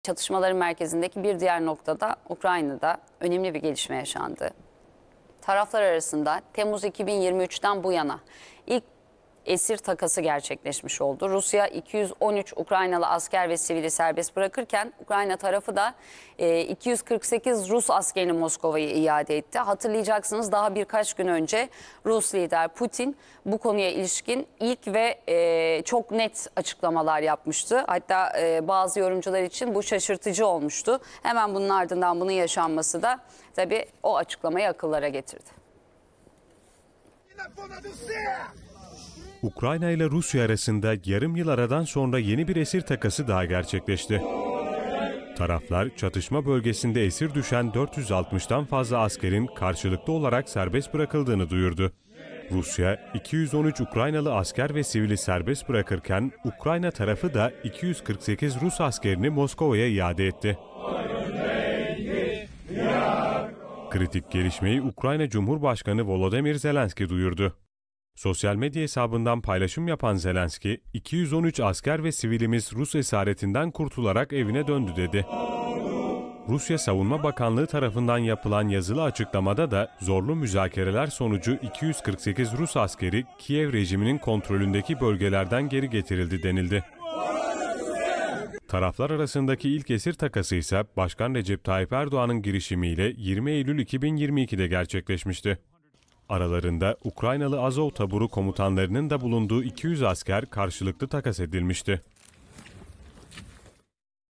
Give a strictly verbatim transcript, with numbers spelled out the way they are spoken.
Çatışmaların merkezindeki bir diğer noktada Ukrayna'da önemli bir gelişme yaşandı. Taraflar arasında Temmuz iki bin yirmi üç'ten bu yana ilk esir takası gerçekleşmiş oldu. Rusya iki yüz on üç Ukraynalı asker ve sivili serbest bırakırken Ukrayna tarafı da iki yüz kırk sekiz Rus askerini Moskova'ya iade etti. Hatırlayacaksınız, daha birkaç gün önce Rus lider Putin bu konuya ilişkin ilk ve çok net açıklamalar yapmıştı. Hatta bazı yorumcular için bu şaşırtıcı olmuştu. Hemen bunun ardından bunun yaşanması da tabii o açıklamayı akıllara getirdi. Ukrayna ile Rusya arasında yarım yıl aradan sonra yeni bir esir takası daha gerçekleşti. Taraflar çatışma bölgesinde esir düşen dört yüz altmış'tan fazla askerin karşılıklı olarak serbest bırakıldığını duyurdu. Rusya iki yüz on üç Ukraynalı asker ve sivili serbest bırakırken Ukrayna tarafı da iki yüz kırk sekiz Rus askerini Moskova'ya iade etti. Kritik gelişmeyi Ukrayna Cumhurbaşkanı Volodymyr Zelenski duyurdu. Sosyal medya hesabından paylaşım yapan Zelenski, iki yüz on üç asker ve sivilimiz Rus esaretinden kurtularak evine döndü dedi. Rusya Savunma Bakanlığı tarafından yapılan yazılı açıklamada da zorlu müzakereler sonucu iki yüz kırk sekiz Rus askeri Kiev rejiminin kontrolündeki bölgelerden geri getirildi denildi. Taraflar arasındaki ilk esir takası ise Başkan Recep Tayyip Erdoğan'ın girişimiyle yirmi Eylül iki bin yirmi iki'de gerçekleşmişti. Aralarında Ukraynalı Azov taburu komutanlarının da bulunduğu iki yüz asker karşılıklı takas edilmişti.